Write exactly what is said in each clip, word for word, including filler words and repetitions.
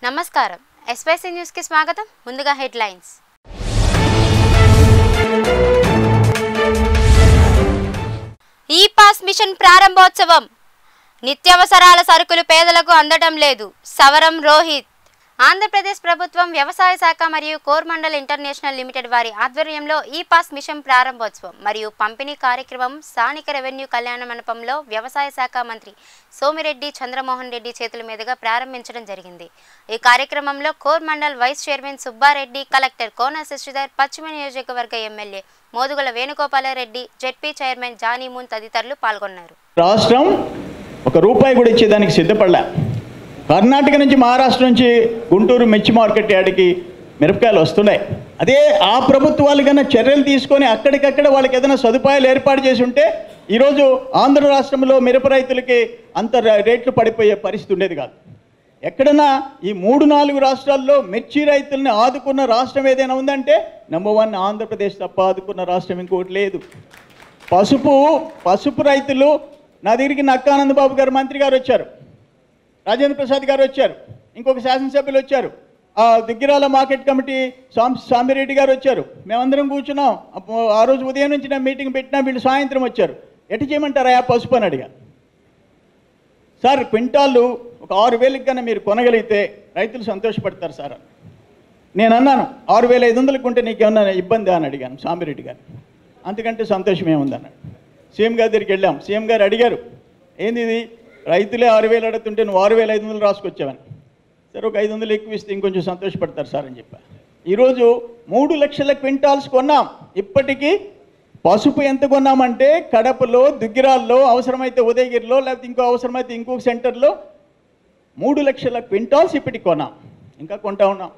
నమస్కారం SYC news కి స్వాగతం ముందుగా హెడ్లైన్స్ ఈ పాస్ మిషన్ ప్రారంభోత్సవం నిత్యావసరాల సరుకులు పేదలకు అందడం లేదు సవరం రోహిత్ ఆంధ్రప్రదేశ్ ప్రభుత్వం వ్యవసాయ శాఖ మరియు కోర్మండల్ ఇంటర్నేషనల్ లిమిటెడ్ వారి ఆధ్వర్యంలో ఈ పాస్ మిషన్ ప్రారంభోత్సవం మరియు పంపిణీ కార్యక్రమం స్థానిక రెవెన్యూ కళ్యాణ మండపంలో వ్యవసాయ శాఖ మంత్రి సోమిరెడ్డి చంద్రమోహన్ రెడ్డి చేతుల మీదుగా ప్రారంభించడం జరిగింది। ఈ కార్యక్రమంలో Coromandel vice chairman Subbareddy, collector Kona Sasidhar, పశ్చిమ నియోజకవర్గ MLA Modugula Venugopalareddy, ZP chairman Janimoon తదితరులు పాల్గొన్నారు। రాష్ట్రం ఒక రూపాయి కూడా ఇచ్చేదానికి సిద్ధపడలే। కర్ణాటక నుంచి మహారాష్ట్ర నుంచి గుంటూరు మిర్చి మార్కెట్ యార్డ్కి మిరపకాయలు వస్తున్నాయి। అదే ఆ ప్రభుత్వాలు కన్నా చర్యలు తీసుకొని అక్కడికక్కడ వాళ్ళకి ఏదైనా సదుపాయాలు ఏర్పాటు చేసి ఉంటే ఈరోజు ఆంధ్ర రాష్ట్రంలో మిరప రైతులకి అంత రేట్లు పడిపోయే పరిస్థితి ఉండేది కాదు। ఎక్కడన్నా ఈ మూడు నాలుగు రాష్ట్రాల్లో మిర్చి రైతుల్ని ఆదుకున్న రాష్ట్రం ఏదైనా ఉందంటే నెంబర్ వన్ ఆంధ్రప్రదేశ్ తప్ప ఆదుకున్న రాష్ట్రం ఇంకోటి లేదు। పసుపు పసుపు రైతులు నా దగ్గరికి నక్కానంద బాబు గారు మంత్రి గారు వచ్చారు, రాజేంద్ర ప్రసాద్ గారు వచ్చారు, ఇంకొక శాసనసభ్యులు వచ్చారు, ఆ దుగ్గిరాల మార్కెట్ కమిటీ సాం సాంబిరెడ్డి గారు వచ్చారు, మేమందరం కూర్చున్నాం। ఆ రోజు ఉదయం నుంచి నేను మీటింగ్ పెట్టినా వీళ్ళు సాయంత్రం వచ్చారు। ఎటు చేయమంటారా ఆ పసుపు అని అడిగా। సార్ క్వింటాళ్ళు ఒక ఆరు వేలకు కన్నా మీరు కొనగలిగితే రైతులు సంతోషపడతారు సార్ అని నేను అన్నాను। ఆరు వేల ఐదు వందలకు ఉంటే నీకేమన్నా ఇబ్బంది అని అడిగాను సాంబిరెడ్డి గారు। అంతకంటే సంతోషం ఏముంది అన్నాడు। సీఎం గారి దగ్గరికి వెళ్ళాం, సీఎం గారు అడిగారు ఏంది ఇది రైతులే ఆరు వేలు అడుగుతుంటే నువ్వు ఆరు వేల ఐదు వందలు రాసుకొచ్చావని। సరే ఒక ఐదు వందలు ఎక్కువ ఇస్తే ఇంకొంచెం సంతోషపడతారు సార్ అని చెప్పా। ఈరోజు మూడు లక్షల క్వింటాల్స్ కొన్నాం। ఇప్పటికీ పసుపు ఎంత కొన్నామంటే కడపలో, దుగ్గిరాల్లో, అవసరమైతే ఉదయగిరిలో, లేకపోతే ఇంకో అవసరమైతే ఇంకొక సెంటర్లో మూడు లక్షల క్వింటాల్స్ ఇప్పటికి కొన్నాం, ఇంకా కొంటా ఉన్నాం।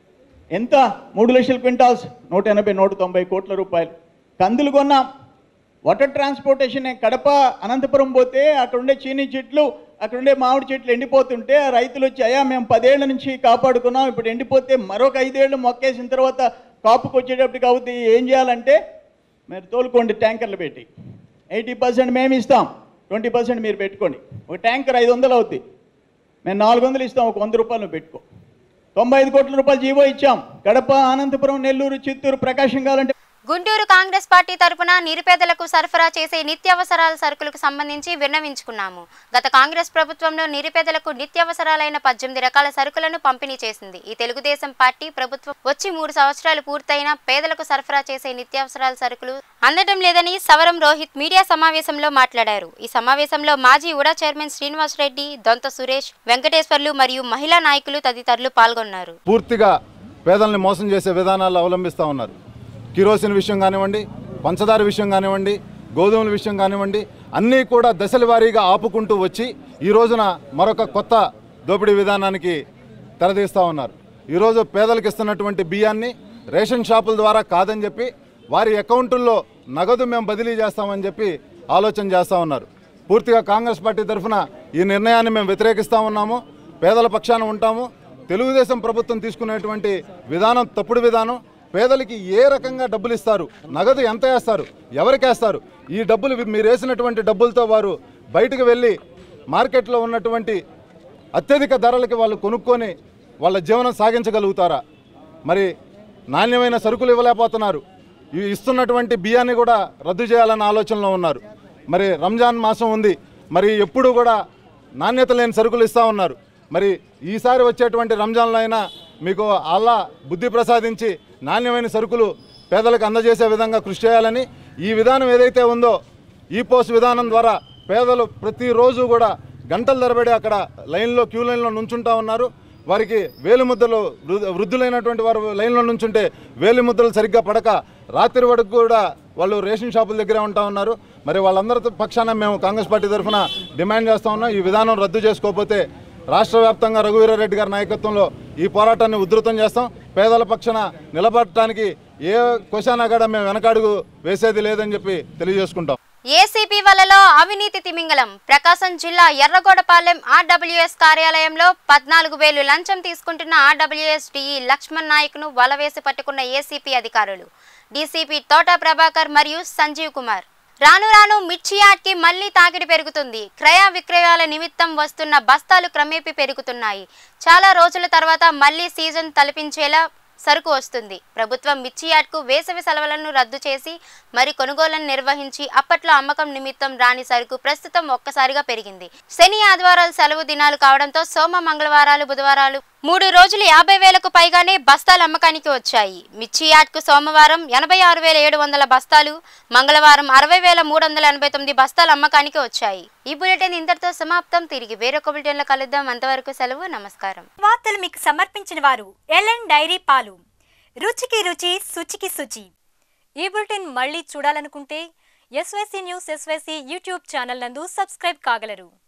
ఎంత మూడు లక్షల క్వింటాల్స్ నూట ఎనభై నూట తొంభై కోట్ల రూపాయలు। కందులు కొన్నాం, వాటర్ ట్రాన్స్పోర్టేషన్ కడప అనంతపురం పోతే అక్కడ ఉండే చీనీ చెట్లు, అక్కడ ఉండే మామిడి చెట్లు ఎండిపోతుంటే ఆ రైతులు వచ్చి అయ్యా మేము పదేళ్ల నుంచి కాపాడుకున్నాం, ఇప్పుడు ఎండిపోతే మరొక ఐదేళ్ళు మొక్కేసిన తర్వాత కాపుకి వచ్చేటప్పటికి అవుతుంది, ఏం చేయాలంటే మీరు తోలుకోండి ట్యాంకర్లు పెట్టి, ఎయిటీ పర్సెంట్ మేము ఇస్తాం, ట్వంటీ పర్సెంట్ మీరు పెట్టుకోండి। ఒక ట్యాంకర్ ఐదు వందలు అవుతుంది, మేము నాలుగు వందలు ఇస్తాం, ఒక వంద రూపాయలు నువ్వు పెట్టుకో। తొంభై ఐదు కోట్ల రూపాయలు జీవో ఇచ్చాం। కడప, అనంతపురం, నెల్లూరు, చిత్తూరు, ప్రకాశం కావాలంటే గుంటూరు కాంగ్రెస్ పార్టీ తరపున నిరుపేదలకు సరఫరా చేసే నిత్యావసరాల సరుకులకు సంబంధించి విన్నవించుకున్నాము। గత కాంగ్రెస్ ప్రభుత్వంలో నిరుపేదలకు నిత్యావసరాలైన పద్దెనిమిది రకాల సరుకులను పంపిణీ చేసింది। ఈ తెలుగుదేశం పార్టీ ప్రభుత్వం వచ్చి మూడు సంవత్సరాలు పూర్తయినా పేదలకు సరఫరా చేసే నిత్యావసరాల సరుకులు అందడం లేదని సవరం రోహిత్ మీడియా సమావేశంలో మాట్లాడారు। ఈ సమావేశంలో మాజీ ఉడా చైర్మన్ శ్రీనివాస్ రెడ్డి, దొంత సురేష్, వెంకటేశ్వర్లు మరియు మహిళా నాయకులు తదితరులు పాల్గొన్నారు। పూర్తిగా పేదల్ని మోసం చేసే విధానాలు అవలంబిస్తూ ఉన్నారు। కిరోసిన్ విషయం కానివ్వండి, పంచదార విషయం కానివ్వండి, గోధుమల విషయం కానివ్వండి, అన్నీ కూడా దశల వారీగా ఆపుకుంటూ వచ్చి ఈ రోజున మరొక కొత్త దోపిడీ విధానానికి తెరదీస్తూ ఉన్నారు। ఈరోజు పేదలకు ఇస్తున్నటువంటి బియ్యాన్ని రేషన్ షాపుల ద్వారా కాదని చెప్పి వారి అకౌంటుల్లో నగదు మేము బదిలీ చేస్తామని చెప్పి ఆలోచన చేస్తూ ఉన్నారు। పూర్తిగా కాంగ్రెస్ పార్టీ తరఫున ఈ నిర్ణయాన్ని మేము వ్యతిరేకిస్తూ ఉన్నాము, పేదల పక్షాన ఉంటాము। తెలుగుదేశం ప్రభుత్వం తీసుకునేటువంటి విధానం తప్పుడు విధానం। పేదలకి ఏ రకంగా డబ్బులు ఇస్తారు, నగదు ఎంత వేస్తారు, ఎవరికి వేస్తారు, ఈ డబ్బులు మీరు వేసినటువంటి డబ్బులతో వారు బయటకు వెళ్ళి మార్కెట్లో ఉన్నటువంటి అత్యధిక ధరలకి వాళ్ళు కొనుక్కొని వాళ్ళ జీవనం సాగించగలుగుతారా? మరి నాణ్యమైన సరుకులు ఇవ్వలేకపోతున్నారు। ఇవి ఇస్తున్నటువంటి బియ్యాన్ని కూడా రద్దు చేయాలన్న ఆలోచనలో ఉన్నారు। మరి రంజాన్ మాసం ఉంది, మరి ఎప్పుడు కూడా నాణ్యత లేని సరుకులు ఇస్తూ ఉన్నారు। మరి ఈసారి వచ్చేటువంటి రంజాన్లో అయినా మీకు అల్లా బుద్ధి ప్రసాదించి నాణ్యమైన సరుకులు పేదలకు అందజేసే విధంగా కృషి చేయాలని, ఈ విధానం ఏదైతే ఉందో ఈ పోస్ట్ విధానం ద్వారా పేదలు ప్రతిరోజు కూడా గంటల తరబడి అక్కడ లైన్లో క్యూ లైన్లో నుంచుంటా ఉన్నారు। వారికి వేలి ముద్దలు వృద్ధులైనటువంటి వారు లైన్లో నుంచుంటే వేలి ముద్దలు సరిగ్గా పడక రాత్రి వరకు కూడా వాళ్ళు రేషన్ షాపుల దగ్గరే ఉంటా ఉన్నారు। మరి వాళ్ళందరి పక్షాన మేము కాంగ్రెస్ పార్టీ తరఫున డిమాండ్ చేస్తూ ఉన్నాం, ఈ విధానం రద్దు చేసుకోకపోతే రాష్ట్ర వ్యాప్తంగా రఘువీరారెడ్డి గారి నాయకత్వంలో ఈ పోరాటాన్ని ఉధృతం చేస్తాం। పేదల పక్షాన నిలబడటానికి ఏ క్వశ్చన్ కూడా మేము వెనకాడుగు వేసేది లేదని చెప్పి తెలియజేసుకుంటాం। ఏసీపీ వలలో అవినీతి తిమింగలం ప్రకాశం జిల్లా ఎర్రగొడపాలెం ఆర్డబ్ల్యూఎస్ కార్యాలయంలో పద్నాలుగు వేలు లంచం తీసుకుంటున్న ఆర్డబ్ల్యూఎస్ డిఈ లక్ష్మణ్ నాయక్ను వలవేసి పట్టుకున్న ఏసీపీ అధికారులు, డీసీపీ తోట ప్రభాకర్ మరియు సంజీవ్ కుమార్। రాను రాను మిర్చి యార్డ్కి మళ్లీ తాకిడి పెరుగుతుంది. క్రయ విక్రయాల నిమిత్తం వస్తున్న బస్తాలు క్రమేపీ పెరుగుతున్నాయి. చాలా రోజుల తర్వాత మళ్లీ సీజన్ తలపించేలా సరుకు వస్తుంది. ప్రభుత్వం మిర్చి యార్డ్కు వేసవి సెలవులను రద్దు చేసి మరి కొనుగోళ్లను నిర్వహించి అప్పట్లో అమ్మకం నిమిత్తం రాని సరుకు ప్రస్తుతం ఒక్కసారిగా పెరిగింది. శని ఆదివారాలు సెలవు దినాలు కావడంతో సోమ మంగళవారాలు బుధవారాలు మూడు రోజులు యాభై వేలకు పైగానే బస్తాలు అమ్మకానికి వచ్చాయి. మిర్చి యార్డ్కు సోమవారం ఎనభై ఆరు వేల ఏడు వందల బస్తాలు, మంగళవారం అరవై వేల మూడు వందల ఎనభై తొమ్మిది బస్తాలు అమ్మకానికి వచ్చాయి. ఈ బులెటిన్ ఇంతటితో సమాప్తం. తిరిగి వేరొక బులెటిన్లో కలుద్దాం. అంతవరకు సెలవు. నమస్కారం. వార్తలు మీకు సమర్పించిన వారు ఎల్ఎన్ డైరీ పాలు. రుచికి రుచి, శుచికి శుచి. ఈ బులెటిన్ మళ్ళీ చూడాలనుకుంటే SYC news SYC YouTube channel నందు సబ్స్క్రైబ్ కాగలరు.